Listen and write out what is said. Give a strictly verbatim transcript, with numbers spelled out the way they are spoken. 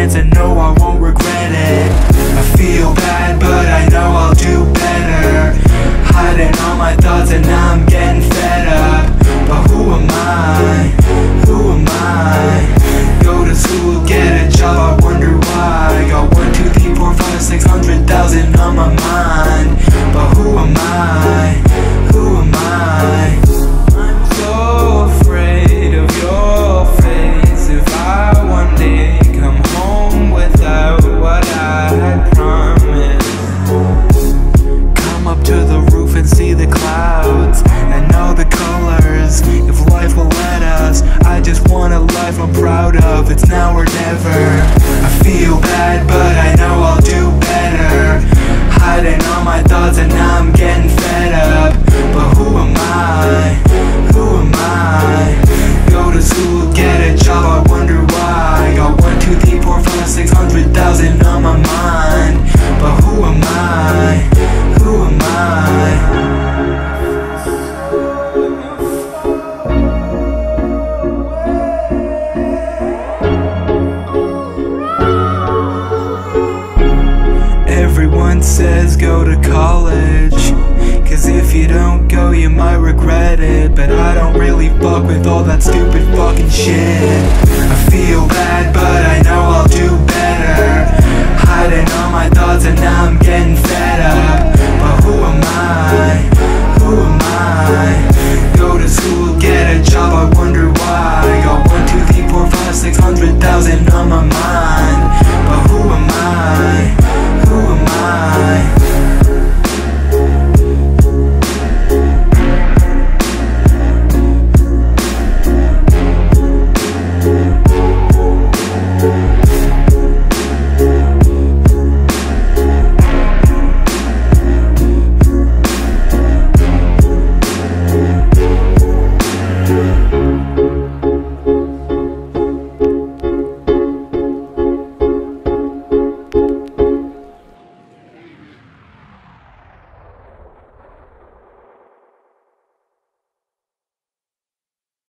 chance and no, I won't regret it. I feel bad, but I know I'll do better. Hiding all my thoughts and now I'm getting fed up. But who am I? Who am I? Go to school, get a job, I wonder why. Got one, two, three, four, five, six hundred thousand on my mind. But who am I? Who am I? I'm so afraid of your face. If I one day come home without what I had promised, come up to the roof and see the clouds and all the colors. If life will let us, I just want a life I'm proud of. It's now or never. I feel bad, but I know I'll do better. Hiding all my thoughts and now I'm getting fed up. But who am I? Who am I? Go to school, get a job, I wonder why. Got one, two, three, four, five, six hundred thousand on my mind. But who am I? Who am I? Everyone says go to college, cause if you don't go you might regret it. But I don't really fuck with all that stupid fucking shit. I feel bad, but I know I'll do better. Hiding all my thoughts and now I'm getting fed up. But who am I? Who am I? Go to school, get a job, I wonder why. Got one, two, three, four, five, six hundred thousand on my mind.